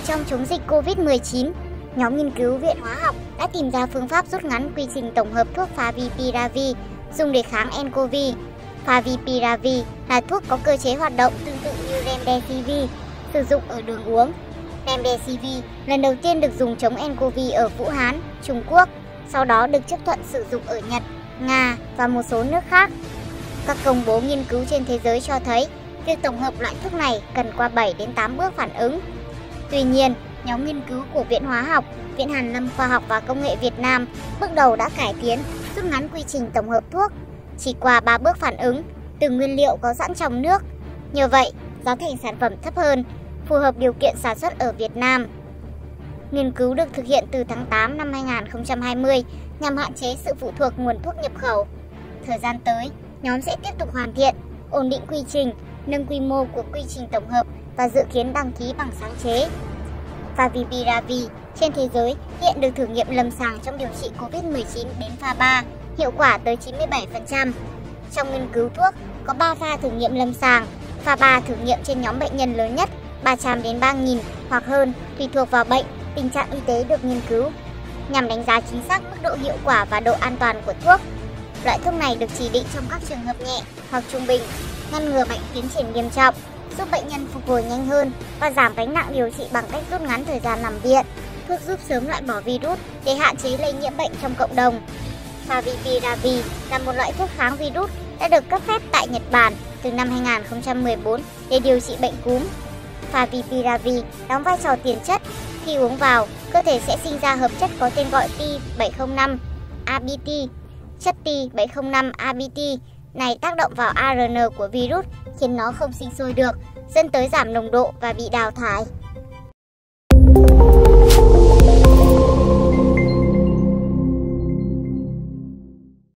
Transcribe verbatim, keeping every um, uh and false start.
trong chống dịch Covid mười chín, nhóm nghiên cứu Viện Hóa học đã tìm ra phương pháp rút ngắn quy trình tổng hợp thuốc Favipiravir dùng để kháng nCoV. Favipiravir là thuốc có cơ chế hoạt động tương tự như Remdesivir, sử dụng ở đường uống. Remdesivir lần đầu tiên được dùng chống nCoV ở Vũ Hán, Trung Quốc, sau đó được chấp thuận sử dụng ở Nhật, Nga và một số nước khác. Các công bố nghiên cứu trên thế giới cho thấy việc tổng hợp loại thuốc này cần qua bảy đến tám bước phản ứng. Tuy nhiên, nhóm nghiên cứu của Viện Hóa học, Viện Hàn lâm Khoa học và Công nghệ Việt Nam bước đầu đã cải tiến, rút ngắn quy trình tổng hợp thuốc chỉ qua ba bước phản ứng từ nguyên liệu có sẵn trong nước. Nhờ vậy, giá thành sản phẩm thấp hơn, phù hợp điều kiện sản xuất ở Việt Nam. Nghiên cứu được thực hiện từ tháng tám năm hai nghìn không trăm hai mươi nhằm hạn chế sự phụ thuộc nguồn thuốc nhập khẩu. Thời gian tới, nhóm sẽ tiếp tục hoàn thiện, ổn định quy trình, nâng quy mô của quy trình tổng hợp và dự kiến đăng ký bằng sáng chế. Favipiravir trên thế giới hiện được thử nghiệm lâm sàng trong điều trị Covid mười chín đến pha ba, hiệu quả tới chín mươi bảy phần trăm. Trong nghiên cứu thuốc, có ba pha thử nghiệm lâm sàng, pha ba thử nghiệm trên nhóm bệnh nhân lớn nhất, ba trăm đến ba nghìn hoặc hơn, tùy thuộc vào bệnh, tình trạng y tế được nghiên cứu, nhằm đánh giá chính xác mức độ hiệu quả và độ an toàn của thuốc. Loại thuốc này được chỉ định trong các trường hợp nhẹ hoặc trung bình, ngăn ngừa bệnh tiến triển nghiêm trọng, giúp bệnh nhân phục hồi nhanh hơn và giảm gánh nặng điều trị bằng cách rút ngắn thời gian nằm viện. Thuốc giúp sớm loại bỏ virus để hạn chế lây nhiễm bệnh trong cộng đồng. Favipiravir là một loại thuốc kháng virus đã được cấp phép tại Nhật Bản từ năm hai nghìn không trăm mười bốn để điều trị bệnh cúm. Favipiravir đóng vai trò tiền chất. Khi uống vào, cơ thể sẽ sinh ra hợp chất có tên gọi T bảy không năm A B T. Chất T bảy không năm A B T này tác động vào a rờ en của virus khiến nó không sinh sôi được, dẫn tới giảm nồng độ và bị đào thải.